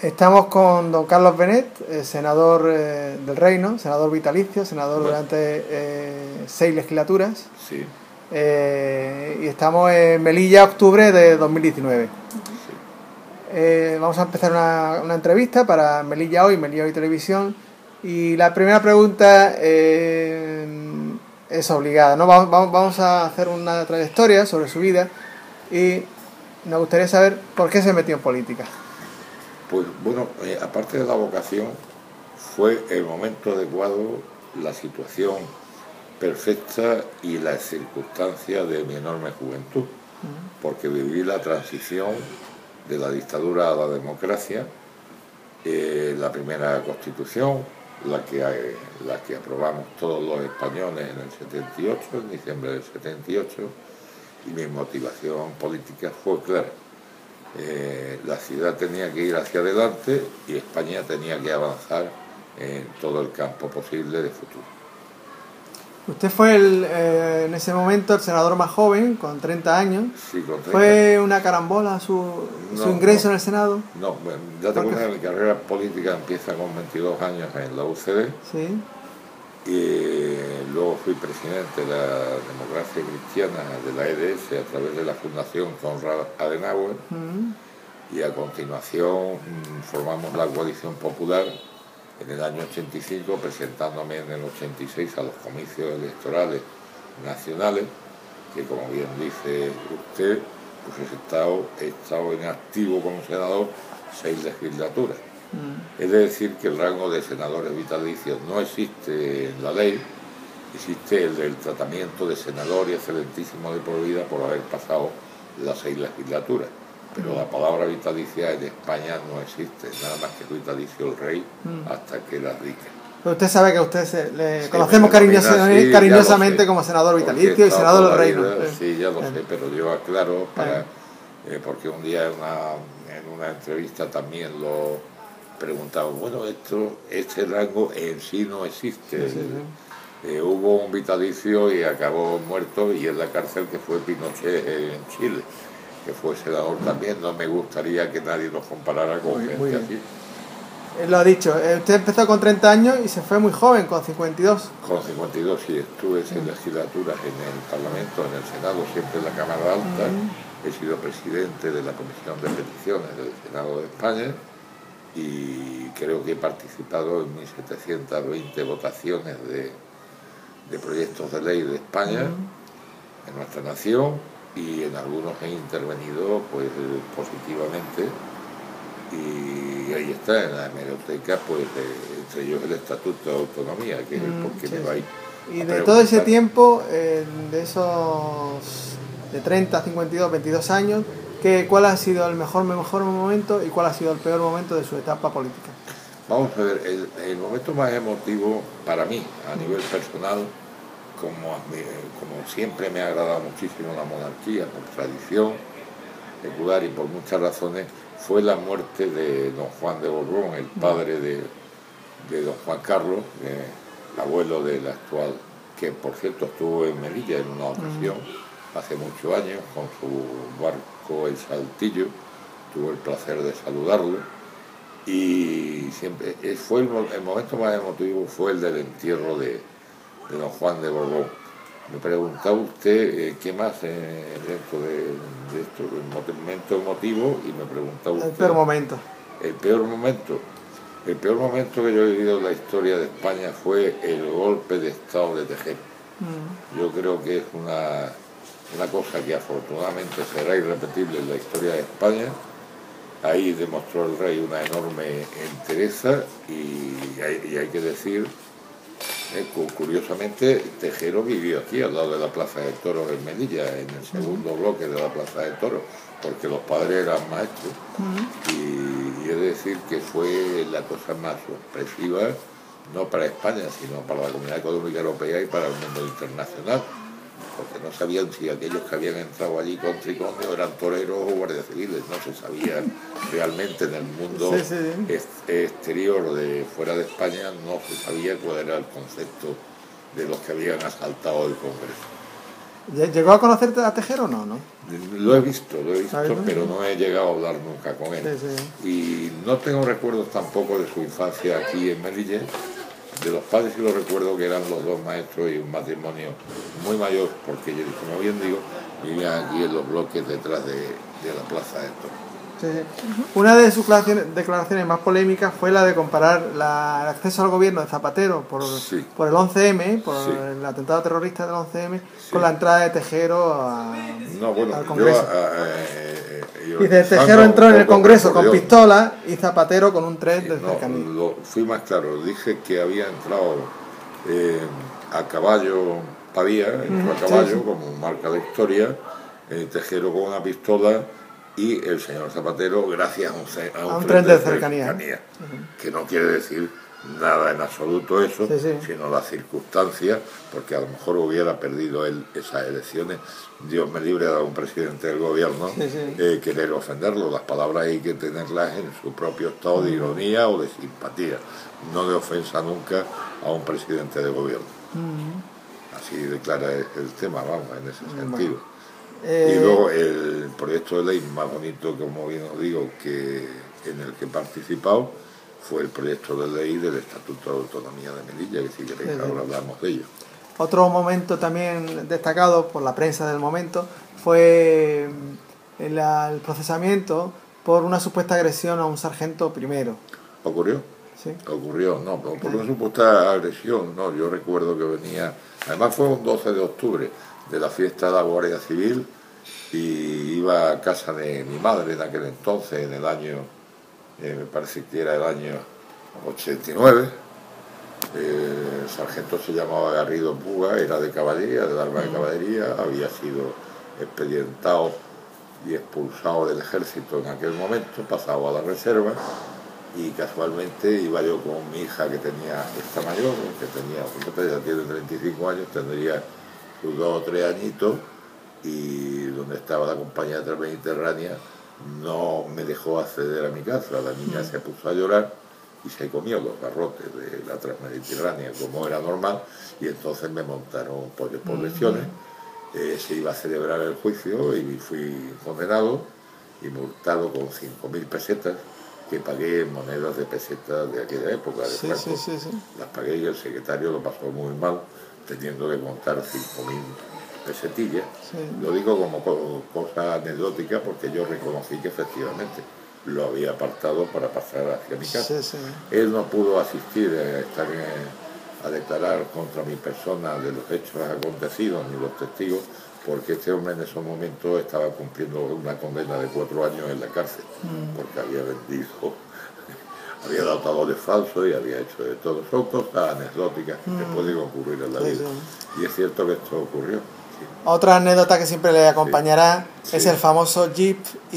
Estamos con don Carlos Benet, senador del Reino, senador vitalicio, senador durante 6 legislaturas. Sí. Y estamos en Melilla, octubre de 2019. Sí. Vamos a empezar una entrevista para Melilla Hoy, Melilla Hoy Televisión. Y la primera pregunta es obligada, ¿no? Vamos a hacer una trayectoria sobre su vida y nos gustaría saber por qué se metió en política. Pues bueno, aparte de la vocación, fue el momento adecuado, la situación perfecta y las circunstancias de mi enorme juventud, porque viví la transición de la dictadura a la democracia, la primera constitución, la que aprobamos todos los españoles en el 78, en diciembre del 78, y mi motivación política fue clara. La ciudad tenía que ir hacia adelante y España tenía que avanzar en todo el campo posible de futuro. Usted fue en ese momento el senador más joven, con 30 años. Sí, con 30. ¿Fue una carambola su ingreso en el Senado? No, ya te cuenta que mi carrera política empieza con 22 años en la UCD. Sí. Y luego fui presidente de la Democracia Cristiana de la EDS a través de la Fundación Konrad Adenauer. Y a continuación formamos la Coalición Popular en el año 85, presentándome en el 86 a los comicios electorales nacionales, que como bien dice usted, pues he estado en activo como senador 6 legislaturas. Es decir, que el rango de senadores vitalicios no existe en la ley, existe el del tratamiento de senador y excelentísimo de por vida por haber pasado las 6 legislaturas. Pero la palabra vitalicia en España no existe, nada más que vitalicio el rey hasta que la rica. Pero usted sabe que a usted le conocemos cariñosamente como senador vitalicio y senador del Reino. Sí, ya lo sé, pero yo aclaro porque un día en una entrevista también lo preguntaba, bueno, este rango en sí no existe. Hubo un vitalicio y acabó muerto y en la cárcel que fue Pinochet en Chile, que fue senador también. No me gustaría que nadie nos comparara con gente así. Lo ha dicho, usted empezó con 30 años y se fue muy joven, con 52. Con 52, sí, estuve 6 legislaturas en el Parlamento, en el Senado, siempre en la Cámara Alta. He sido presidente de la Comisión de Peticiones del Senado de España y creo que he participado en 1.720 votaciones de proyectos de ley de España, en nuestra nación, y en algunos he intervenido pues positivamente, y ahí está en la hemeroteca, pues entre ellos el Estatuto de Autonomía, que es el por qué me va a ir. Y de todo ese tiempo, de esos de 30, 52, 22 años, ¿cuál ha sido el mejor momento y cuál ha sido el peor momento de su etapa política? Vamos a ver, el momento más emotivo para mí, a nivel personal, como siempre me ha agradado muchísimo la monarquía, por tradición secular y por muchas razones, fue la muerte de don Juan de Borbón, el padre de don Juan Carlos, abuelo del actual, que por cierto estuvo en Melilla en una ocasión, hace muchos años, con su barco El Saltillo. Tuve el placer de saludarlo y siempre fue el momento más emotivo fue el del entierro de don Juan de Borbón. Me preguntaba usted qué más dentro de esto, el momento emotivo, y me preguntaba usted... El peor momento. El peor momento que yo he vivido en la historia de España fue el golpe de Estado de Tejero. Yo creo que es una cosa que afortunadamente será irrepetible en la historia de España. Ahí demostró el rey una enorme entereza y hay que decir... Curiosamente, Tejero vivió aquí, al lado de la Plaza de Toros en Melilla, en el segundo bloque de la Plaza de Toros, porque los padres eran maestros. Y he de decir que fue la cosa más sorpresiva, no para España, sino para la Comunidad Económica Europea y para el mundo internacional, porque no sabían si aquellos que habían entrado allí con tricornio eran toreros o guardias civiles, no se sabía realmente en el mundo exterior de fuera de España, no se sabía cuál era el concepto de los que habían asaltado el Congreso. ¿Llegó a conocerte a Tejero o no? Lo he visto, pero no he llegado a hablar nunca con él. Sí. Y no tengo recuerdos tampoco de su infancia aquí en Melilla. De los padres sí lo recuerdo, que eran los dos maestros y un matrimonio muy mayor, porque, como bien digo, vivían aquí en los bloques detrás de la Plaza de Toros. Sí. Una de sus declaraciones más polémicas fue la de comparar el acceso al gobierno de Zapatero por el 11M, por el atentado terrorista del 11M, con la entrada de Tejero al Congreso. Dice, Tejero entró en el Congreso con pistola y Zapatero con un tren de cercanía. Fui más claro, dije que había entrado a caballo, entró a caballo como marca de historia, Tejero con una pistola y el señor Zapatero gracias a un tren de cercanía. Que no quiere decir nada en absoluto eso, sino las circunstancias, porque a lo mejor hubiera perdido él esas elecciones. Dios me libre de un presidente del gobierno querer ofenderlo. Las palabras hay que tenerlas en su propio estado de ironía o de simpatía, no de ofensa nunca a un presidente de gobierno. Así declara el tema, vamos, en ese sentido. Y luego el proyecto de ley más bonito, como bien os digo, que en el que he participado, fue el proyecto de ley del Estatuto de Autonomía de Melilla, que si queréis ahora hablamos de ello. Otro momento también destacado por la prensa del momento fue el procesamiento por una supuesta agresión a un sargento primero. ¿Ocurrió? Sí. Ocurrió, no, por una supuesta agresión, no, yo recuerdo que venía, además fue un 12 de octubre, de la fiesta de la Guardia Civil, y iba a casa de mi madre en aquel entonces, en el año, me parece que era el año 89. El sargento se llamaba Garrido Puga, era de caballería, del arma de caballería, había sido expedientado y expulsado del ejército en aquel momento, pasado a la reserva, y casualmente iba yo con mi hija, que tenía, esta mayor, ya tiene 35 años, tendría sus 2 o 3 añitos, y donde estaba la compañía transmediterránea no me dejó acceder a mi casa. La niña se puso a llorar y se comió los garrotes de la transmediterránea, como era normal, y entonces me montaron por lesiones. Se iba a celebrar el juicio y fui condenado y multado con 5.000 pesetas, que pagué en monedas de pesetas de aquella época. Las pagué y el secretario lo pasó muy mal, teniendo que contar 5.000 pesetillas. Lo digo como cosa anecdótica, porque yo reconocí que efectivamente lo había apartado para pasar hacia mi casa. Él no pudo asistir a declarar contra mi persona de los hechos acontecidos, ni los testigos, porque este hombre en esos momentos estaba cumpliendo una condena de 4 años en la cárcel, porque había vendido, había dado talores falsos y había hecho de todo. Son cosas anecdóticas que pueden ocurrir en la vida. Y es cierto que esto ocurrió. Otra anécdota que siempre le acompañará es el famoso Jeep,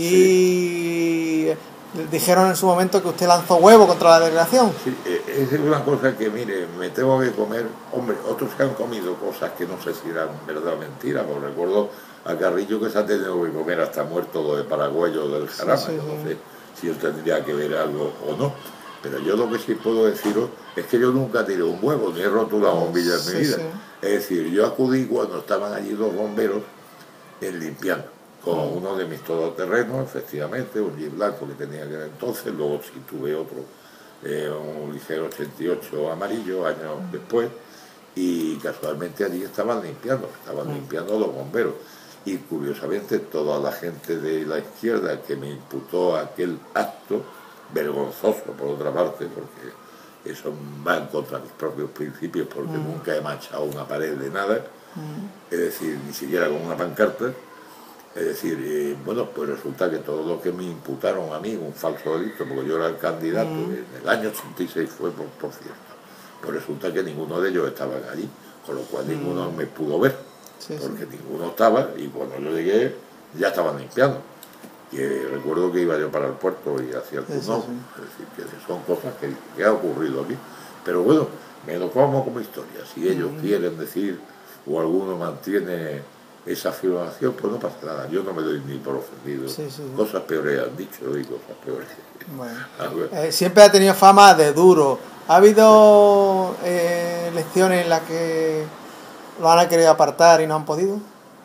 y dijeron en su momento que usted lanzó huevo contra la delegación. Sí, es una cosa que, mire, me tengo que comer. Hombre, otros que han comido cosas que no sé si eran verdad o mentira, porque recuerdo a Carrillo que se ha tenido que comer hasta muerto lo de Paraguayo del Jarama. No sé si él tendría que ver algo o no. Pero yo lo que sí puedo deciros es que yo nunca tiré un huevo, ni he roto una bombilla en mi vida. Es decir, yo acudí cuando estaban allí 2 bomberos limpiando, con uno de mis todoterrenos, efectivamente, un Jeep blanco que tenía que entonces, luego sí tuve otro, un ligero 88 amarillo, años después, y casualmente allí estaban limpiando los bomberos. Y curiosamente toda la gente de la izquierda que me imputó aquel acto, vergonzoso por otra parte, porque eso va en contra de mis propios principios, porque nunca he manchado una pared de nada, es decir, ni siquiera con una pancarta. Es decir, bueno, pues resulta que todo lo que me imputaron a mí, un falso delito, porque yo era el candidato, en el año 86 fue, por cierto, pues resulta que ninguno de ellos estaban allí, con lo cual ninguno me pudo ver, porque ninguno estaba, y cuando yo llegué ya estaban limpiando. Y recuerdo que iba yo para el puerto y hacía el turno, es decir, que son cosas que ha ocurrido aquí. Pero bueno, me lo como historia. Si ellos quieren decir, o alguno mantiene esa afirmación, pues no pasa nada. Yo no me doy ni por ofendido. Cosas peores han dicho y cosas peores. Bueno. Siempre ha tenido fama de duro. ¿Ha habido lecciones en las que lo han querido apartar y no han podido?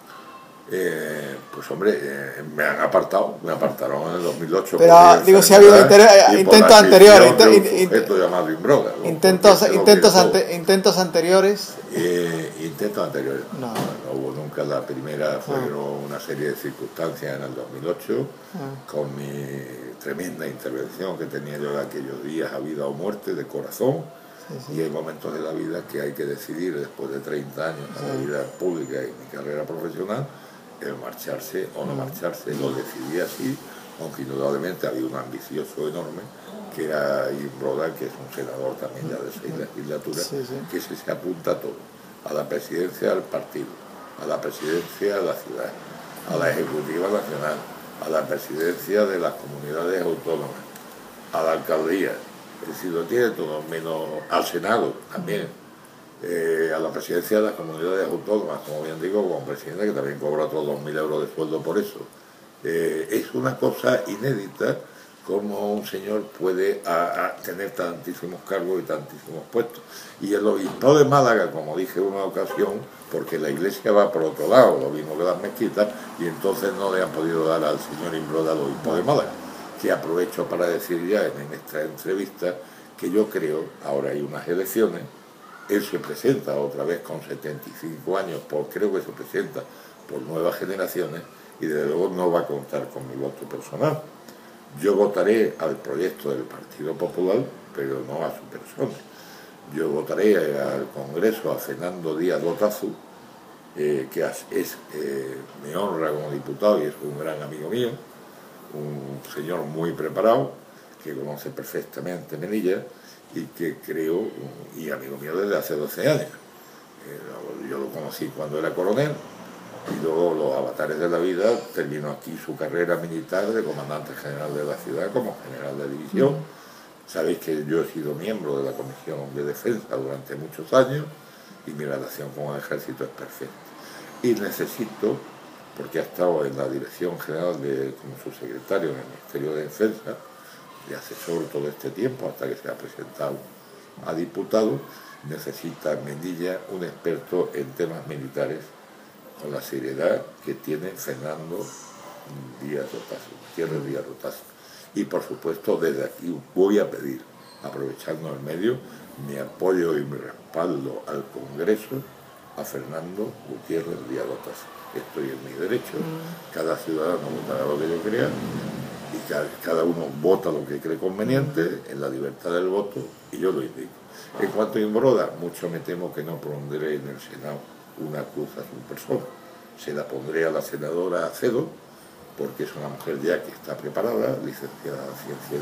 Pues hombre, me apartaron en el 2008. Pero digo, si ha habido intentos anteriores. Intentos anteriores. Intentos anteriores. No. No hubo nunca. La primera fueron una serie de circunstancias en el 2008, con mi tremenda intervención que tenía yo en aquellos días, a vida o muerte, de corazón. Sí. Y hay momentos de la vida que hay que decidir, después de 30 años de la vida pública y mi carrera profesional, el marcharse o no marcharse. Lo decidí así, aunque indudablemente había un ambicioso enorme, que era Imbroda, que es un senador también ya de 6 legislaturas, que se apunta a todo, a la presidencia del partido, a la presidencia de la ciudad, a la ejecutiva nacional, a la presidencia de las comunidades autónomas, a la alcaldía, es decir, lo tiene todo, menos al Senado también. A la presidencia de las comunidades autónomas, como bien digo, como presidente, que también cobra otros 2.000 euros de sueldo por eso. Es una cosa inédita cómo un señor puede tener tantísimos cargos y tantísimos puestos. Y el obispado de Málaga, como dije en una ocasión, porque la iglesia va por otro lado, lo mismo que las mezquitas, y entonces no le han podido dar al señor Imbroda al obispado de Málaga, que aprovecho para decir ya en esta entrevista que yo creo, ahora hay unas elecciones, él se presenta otra vez con 75 años, creo que se presenta por nuevas generaciones, y desde luego no va a contar con mi voto personal. Yo votaré al proyecto del Partido Popular, pero no a su persona. Yo votaré al Congreso a Fernando Díaz Dotazu, que me honra como diputado y es un gran amigo mío, un señor muy preparado, que conoce perfectamente Melilla, y que creo, y amigo mío desde hace 12 años. Yo lo conocí cuando era coronel, y luego los avatares de la vida terminó aquí su carrera militar de comandante general de la ciudad como general de división. Sabéis que yo he sido miembro de la Comisión de Defensa durante muchos años, y mi relación con el ejército es perfecta. Y necesito, porque ha estado en la Dirección General como subsecretario en el Ministerio de Defensa, de asesor todo este tiempo hasta que se ha presentado a diputado, necesita Melilla un experto en temas militares con la seriedad que tiene Fernando Díaz Dotazu, Gutiérrez Díaz Dotazu. Y por supuesto desde aquí voy a pedir, aprovechando el medio, mi apoyo y mi respaldo al Congreso a Fernando Gutiérrez Díaz Dotazu. Estoy en mi derecho, cada ciudadano votará lo que yo crea, y cada uno vota lo que cree conveniente en la libertad del voto, y yo lo indico. En cuanto a Imbroda, mucho me temo que no pondré en el Senado una cruz a su persona. Se la pondré a la senadora Acedo, porque es una mujer ya que está preparada, licenciada en Ciencia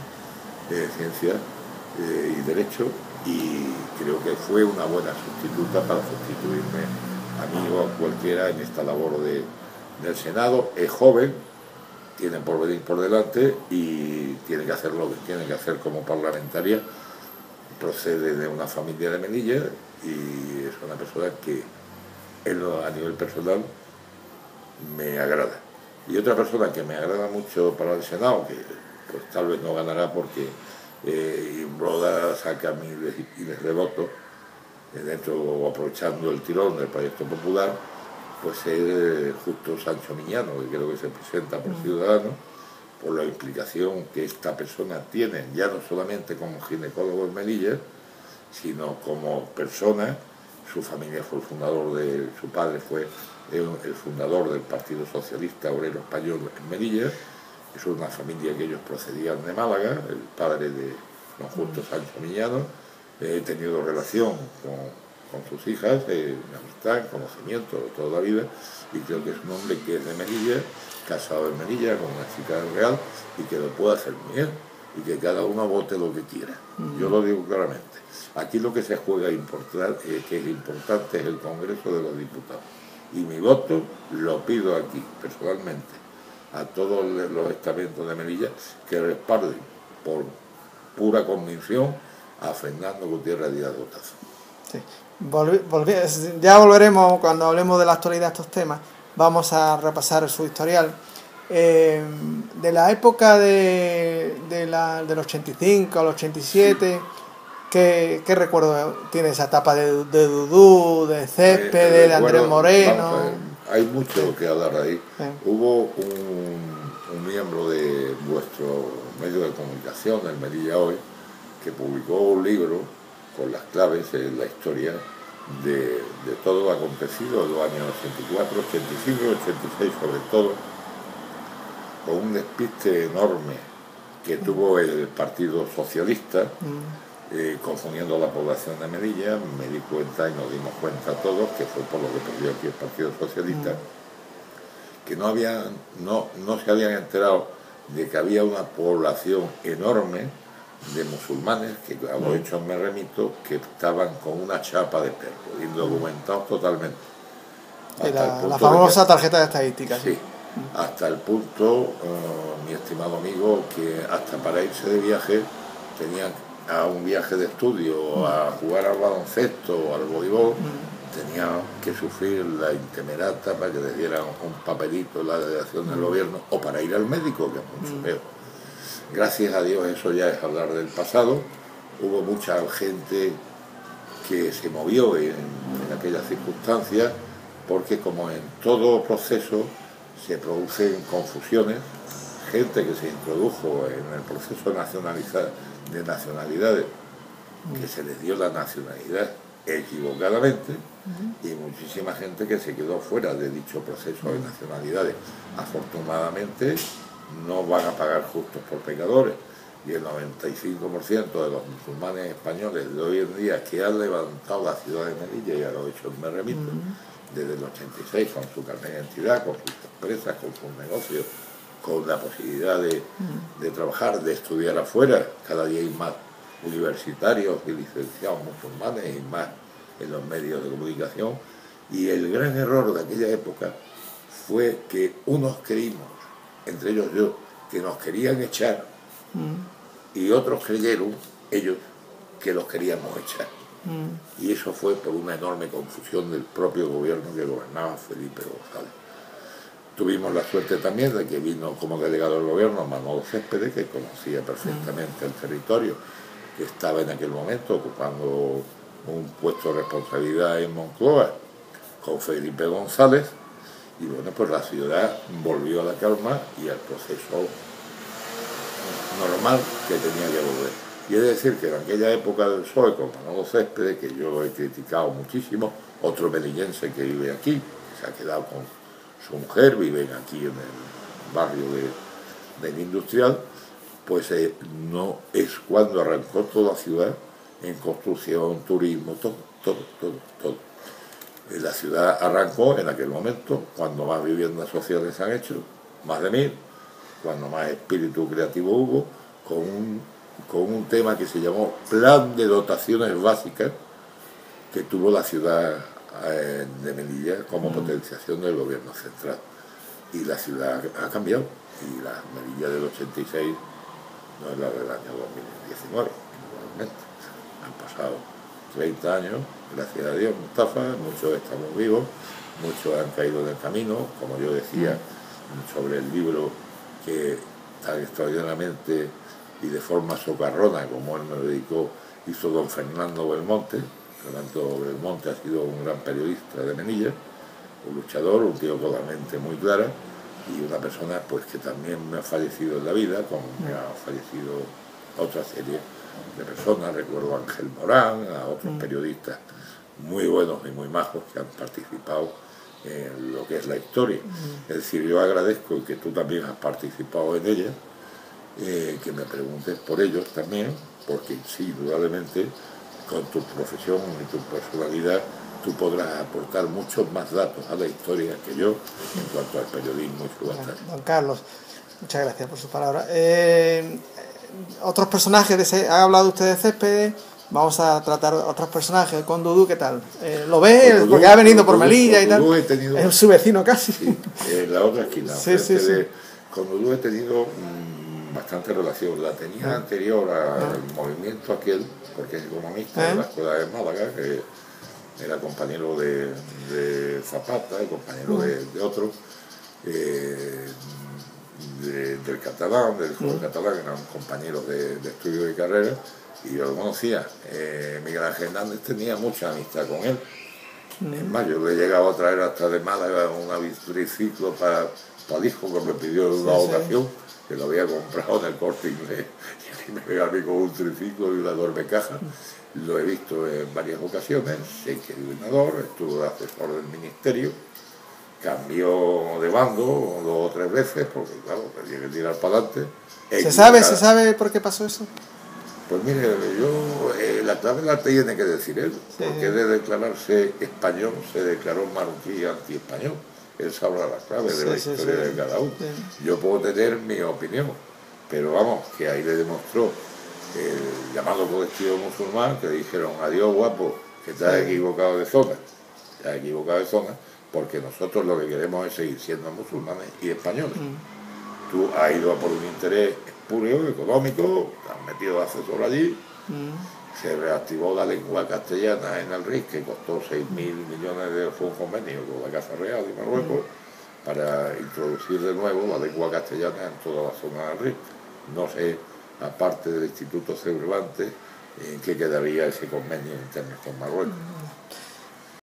y Derecho, y creo que fue una buena sustituta para sustituirme a mí o a cualquiera en esta labor del Senado. Es joven, tiene por venir por delante y tiene que hacer lo que tiene que hacer como parlamentaria. Procede de una familia de Melilla y es una persona que a nivel personal me agrada. Y otra persona que me agrada mucho para el Senado, que pues tal vez no ganará porque Imbroda saca miles de votos, dentro aprovechando el tirón del Proyecto Popular, pues es justo Sancho Miñano, que creo que se presenta por Ciudadanos, por la implicación que esta persona tiene, ya no solamente como ginecólogo en Melilla, sino como persona. Su familia fue el fundador su padre fue el fundador del Partido Socialista Obrero Español en Melilla. Es una familia que ellos procedían de Málaga, el padre de don Justo Sancho Miñano. He tenido relación con sus hijas, amistad, conocimiento de toda la vida, y creo que es un hombre que es de Melilla, casado en Melilla con una chica del Real, y que lo puede hacer muy bien, y que cada uno vote lo que quiera. Yo lo digo claramente. Aquí lo que se juega que es importante es el Congreso de los Diputados. Y mi voto lo pido aquí, personalmente, a todos los estamentos de Melilla que respalden por pura convicción a Fernando Gutiérrez Díaz Dotazu. Sí. Ya volveremos cuando hablemos de la actualidad de estos temas. Vamos a repasar su historial. De la época del 85 al 87, ¿qué recuerdo tiene esa etapa de Dudú, de Céspedes, de Andrés Moreno? hay mucho que hablar de ahí. Sí. Hubo un miembro de vuestro medio de comunicación, el Melilla Hoy, que publicó un libro con las claves en la historia de todo lo acontecido en los años 84, 85 y 86 sobre todo, con un despiste enorme que tuvo el Partido Socialista, confundiendo a la población de Melilla. Me di cuenta y nos dimos cuenta todos que fue por lo que perdió aquí el Partido Socialista, que no se habían enterado de que había una población enorme de musulmanes, que a los hechos me remito, que estaban con una chapa de perro, indocumentados totalmente. La famosa tarjeta de estadística. Sí, hasta el punto, mi estimado amigo, que hasta para irse de viaje tenían a un viaje de estudio, a jugar al baloncesto o al voleibol, tenían que sufrir la intemerata para que les dieran un papelito en la delegación del gobierno, o para ir al médico, que es mucho peor. Gracias a Dios eso ya es hablar del pasado. Hubo mucha gente que se movió en aquellas circunstancias, porque como en todo proceso se producen confusiones, gente que se introdujo en el proceso de nacionalidades, que se les dio la nacionalidad equivocadamente, y muchísima gente que se quedó fuera de dicho proceso de nacionalidades. Afortunadamente no van a pagar justos por pecadores, y el 95% de los musulmanes españoles de hoy en día que han levantado la ciudad de Melilla, y a los hechos me remito, desde el 86, con su carnet de identidad, con sus empresas, con sus negocios, con la posibilidad de trabajar, de estudiar afuera. Cada día hay más universitarios y licenciados musulmanes, y más en los medios de comunicación. Y el gran error de aquella época fue que unos creímos, entre ellos yo, que nos querían echar, y otros creyeron, ellos, que los queríamos echar. Y eso fue por una enorme confusión del propio gobierno que gobernaba Felipe González. Tuvimos la suerte también de que vino como delegado del gobierno Manolo Céspedes, que conocía perfectamente el territorio, que estaba en aquel momento ocupando un puesto de responsabilidad en Moncloa con Felipe González, y bueno, pues la ciudad volvió a la calma y al proceso normal que tenía que volver. Y es decir, que en aquella época del PSOE, con Manolo Céspedes, que yo lo he criticado muchísimo, otro melillense que vive aquí, que se ha quedado con su mujer, viven aquí en el barrio del Industrial, pues no es cuando arrancó toda la ciudad en construcción, turismo, todo. La ciudad arrancó en aquel momento, cuando más viviendas sociales se han hecho, más de 1000, cuando más espíritu creativo hubo, con un tema que se llamó Plan de Dotaciones Básicas, que tuvo la ciudad de Melilla como potenciación del gobierno central. Y la ciudad ha cambiado, y la Melilla del 86 no es la del año 2019, realmente. Han pasado 30 años, gracias a Dios, Mustafa, muchos estamos vivos, muchos han caído en el camino, como yo decía sobre el libro que tan extraordinariamente y de forma socarrona, como él me lo dedicó, hizo don Fernando Belmonte. Fernando Belmonte ha sido un gran periodista de Melilla, un luchador, un tío con la mente muy clara, y una persona pues que también me ha fallecido en la vida, como me ha fallecido otra serie de personas. Recuerdo a Ángel Morán, a otros periodistas muy buenos y muy majos que han participado en lo que es la historia. Es decir, yo agradezco que tú también has participado en ella, que me preguntes por ellos también, porque sí, indudablemente, con tu profesión y tu personalidad, tú podrás aportar muchos más datos a la historia que yo en cuanto al periodismo y su batalla. Don Carlos, muchas gracias por sus palabras. Otros personajes, ha hablado usted de Céspedes, vamos a tratar otros personajes. Con Dudú, ¿qué tal? ¿Lo ve? Con porque Dudú, ha venido por Dudú, Melilla y tal. Dudú he tenido, es su vecino casi. Sí, en la otra esquina. Sí. Con Dudú he tenido bastante relación. La tenía anterior al movimiento aquel, porque es economista de la Escuela de Málaga, que era compañero de Zapata, compañero de otros, del catalán, del joven catalán, eran compañeros de estudio de carrera, y yo lo conocía. Miguel Ángel Hernández tenía mucha amistad con él, Es más, yo le he llegado a traer hasta de Málaga un triciclo para el hijo que me pidió en una ocasión, que lo había comprado en el Corte Inglés, y me regaló a mí con un triciclo y una dormecaja. Lo he visto en varias ocasiones, sé que es gobernador, estuvo de asesor del ministerio, cambió de bando 2 o 3 veces, porque claro, tenía que tirar para adelante. ¿Se sabe por qué pasó eso? Pues mire, la clave la tiene que decir él, porque de declararse español se declaró marroquí anti-español. Él sabrá la clave de la historia de cada uno. Yo puedo tener mi opinión, pero vamos, que ahí le demostró el llamado colectivo musulmán, que dijeron: adiós guapo, que te has equivocado de zona. Te has equivocado de zona, porque nosotros lo que queremos es seguir siendo musulmanes y españoles. Tú has ido a por un interés espurio, económico, te has metido de asesor allí, se reactivó la lengua castellana en el RIC, que costó 6.000 millones de euros, fue un convenio con la Casa Real de Marruecos, para introducir de nuevo la lengua castellana en toda la zona del RIC. No sé, aparte del Instituto Cervantes, en qué quedaría ese convenio interno con Marruecos.